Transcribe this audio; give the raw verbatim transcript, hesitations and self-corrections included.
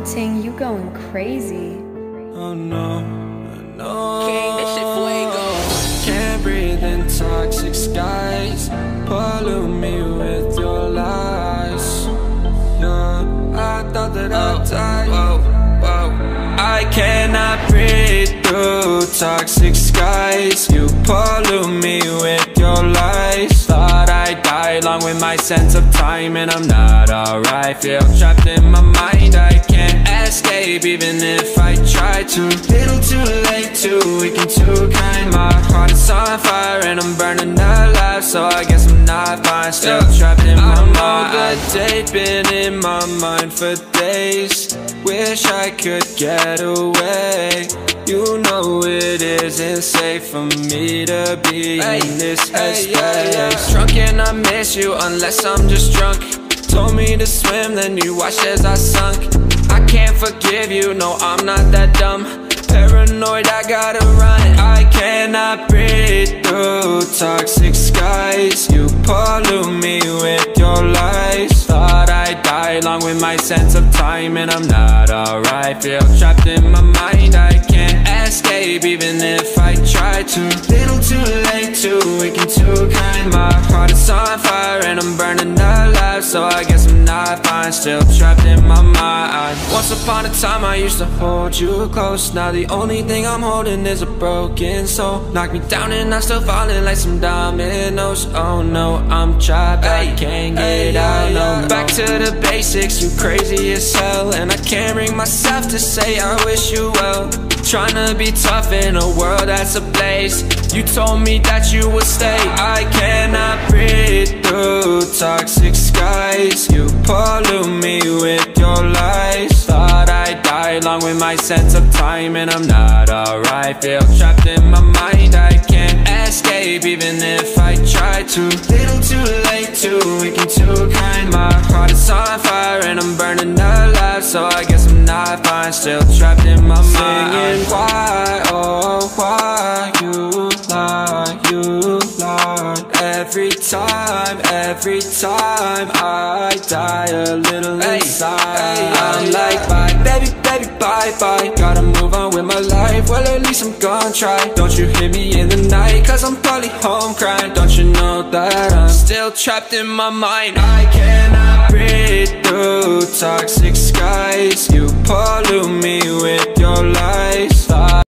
Ting, you going crazy. Oh no, no. King, that shit fuego. Can't breathe in toxic skies. Pollute me with your lies. Yeah, I thought that I'd die. Whoa, whoa. I cannot breathe through toxic skies. You pollute me with your lies. Thought I'd die along with my sense of time, and I'm not alright. Feel trapped in my mind, I can't escape even if I try to. Little too late, too weak and too kind. My heart is on fire and I'm burning alive, so I guess I'm not fine. Still yeah. trapped in my I mind. I know that they've been in my mind for days. Wish I could get away. You know it isn't safe for me to be hey, in this headspace. Hey, yeah, yeah. Drunk and I miss you unless I'm just drunk. Told me to swim, then you watched as I sunk. I can't forgive you, no I'm not that dumb. Paranoid, I gotta run. I cannot breathe through toxic skies. You pollute me with your lies. Thought I'd die along with my sense of time, and I'm not alright. Feel trapped in my mind, I can't escape even if I try to. Little too late, too weak and too kind. My heart is on fire and I'm burning alive, so I guess I'm not fine. Still trapped in my mind. Once upon a time I used to hold you close. Now the only thing I'm holding is a broken soul. Knock me down and I'm still falling like some dominoes. Oh no, I'm trapped, I can't get out, no, no. Back to the basics, you crazy as hell, and I can't bring myself to say I wish you well. Tryna be tough in a world that's ablaze. You told me that you would stay. I cannot breathe through toxic skies. You pollute me with your lies. Thought I'd die along with my sense of time, and I'm not alright. Feel trapped in my mind, I can't escape even if I try to. Little too late, too weak and too kind. My heart is on fire and I'm burning alive, so I guess I'm not fine. Still trapped in my mind. Singing why, oh why you lie, you lie. Every time, every time I die a little hey, inside hey, I'm yeah, like bye, baby, baby, bye, bye. Gotta move on with my life, well at least I'm gonna try. Don't you hit me in the night, cause I'm probably home crying. Don't you know that I'm still trapped in my mind. I cannot breathe through toxic skies. You pollute me with your lies. Thought